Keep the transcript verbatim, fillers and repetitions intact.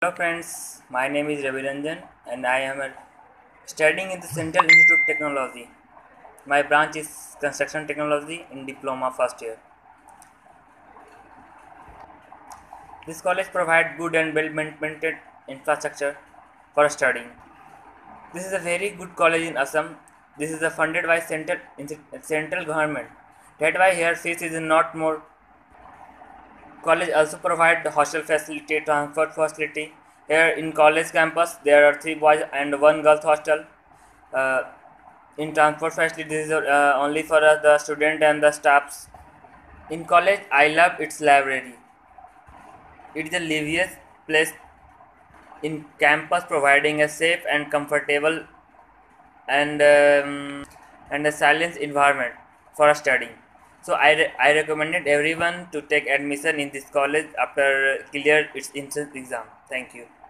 Hello friends, my name is Ravi Ranjan and I am a- studying in the Central Institute of Technology. My branch is Construction Technology in Diploma first year. This college provides good and well maintained infrastructure for studying. This is a very good college in Assam. This is a funded by central central government. That why here fees is not more. College also provide hostel facility, transport facility. Here in college campus, there are three boys and one girls hostel. Uh, in transport facilities is uh, only for uh, the student and the staffs. In college, I love its library. It is a liveliest place in campus, providing a safe and comfortable and um, and a silent environment for studying. So I, re- I recommended everyone to take admission in this college after clear its entrance exam. Thank you.